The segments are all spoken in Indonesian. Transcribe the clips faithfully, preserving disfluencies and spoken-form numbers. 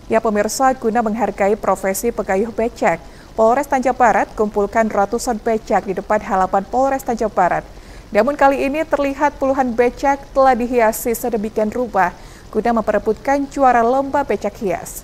Ya pemirsa, guna menghargai profesi pengayuh becak, Polres Tanjung Barat kumpulkan ratusan becak di depan halaman Polres Tanjung Barat. Namun kali ini terlihat puluhan becak telah dihiasi sedemikian rupa guna memperebutkan juara lomba becak hias.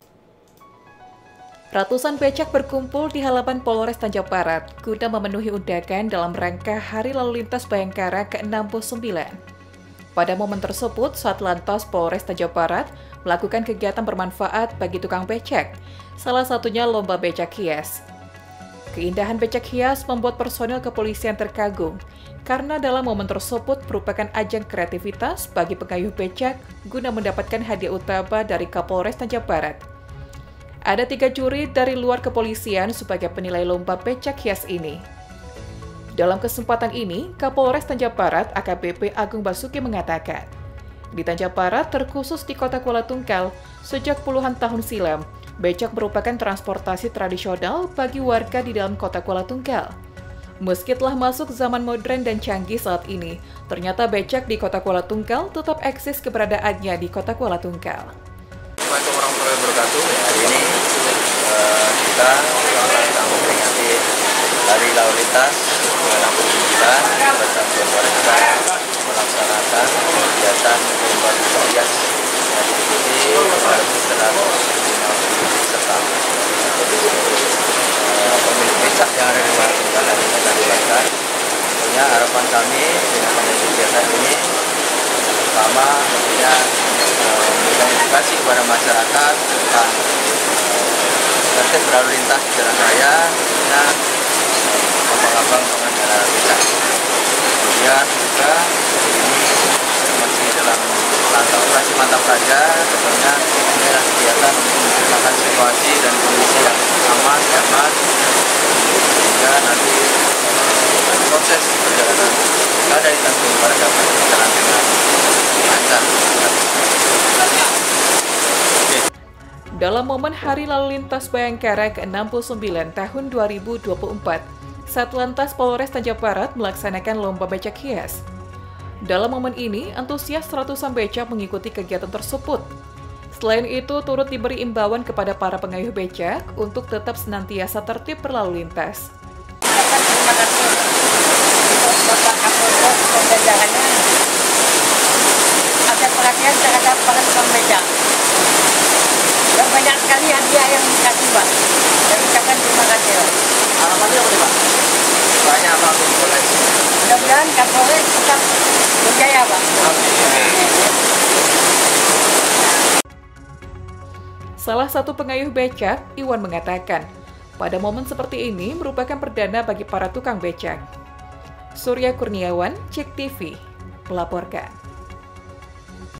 Ratusan becak berkumpul di halaman Polres Tanjung Barat guna memenuhi undangan dalam rangka Hari Lalu Lintas Bayangkara ke enam puluh sembilan. Pada momen tersebut, Satlantas Polres Tanjung Barat melakukan kegiatan bermanfaat bagi tukang becak, salah satunya lomba becak hias. Keindahan becak hias membuat personel kepolisian terkagum, karena dalam momen tersebut merupakan ajang kreativitas bagi pengayuh becak guna mendapatkan hadiah utama dari Kapolres Tanjung Barat. Ada tiga juri dari luar kepolisian sebagai penilai lomba becak hias ini. Dalam kesempatan ini, Kapolres Tanjung Barat A K B P Agung Basuki mengatakan, di Tanjung Barat terkhusus di Kota Kuala Tungkal, sejak puluhan tahun silam, becak merupakan transportasi tradisional bagi warga di dalam Kota Kuala Tungkal. Meski telah masuk zaman modern dan canggih saat ini, ternyata becak di Kota Kuala Tungkal tetap eksis keberadaannya di Kota Kuala Tungkal. Assalamualaikum warahmatullahi wabarakatuh. Hari ini uh, kita sedang memperingati Hari Lalu Lintas enam puluh sembilan bersama warga melaksanakan kegiatan lomba becak hias yang diikuti oleh seratus lima puluh peserta. Jadi uh, pemilik becak yang ada di Kuala Tungkal hari ini akan dilakukan. Tentunya harapan kami dengan kegiatan ini pertama tentunya memberikan edukasi kepada masyarakat tentang tertib berlalu lintas di jalan raya, tentunya abang-abang pengendara becak. Kemudian juga ini masih dalam rangka operasi mantap raja, tentunya ini adalah kegiatan untuk menciptakan situasi dan kondisi yang aman, nyaman, sehingga nanti proses perjalanan dari Tanjung Barat dapat berjalan dengan lancar. Dalam momen Hari Lalu Lintas Bayangkara ke enam puluh sembilan tahun dua ribu dua puluh empat, Satlantas Polres Tanjung Barat melaksanakan lomba becak hias. Dalam momen ini, antusias ratusan becak mengikuti kegiatan tersebut. Selain itu, turut diberi imbauan kepada para pengayuh becak untuk tetap senantiasa tertib berlalu lintas. Terima kasih untuk Bapak Kapolres dan jajarannya ada perhatian terhadap para tukang becak. Dan banyak sekali hadiah yang dikasih, Pak. Dan ucapkan terima kasih, Pak. Harapannya apa nih, Pak? Banyak apa untuk Polres? Mudah-mudahan Kapolres tetap berjaya, Pak. Salah satu pengayuh becak, Iwan mengatakan, pada momen seperti ini merupakan perdana bagi para tukang becak. Surya Kurniawan, Cek T V, melaporkan.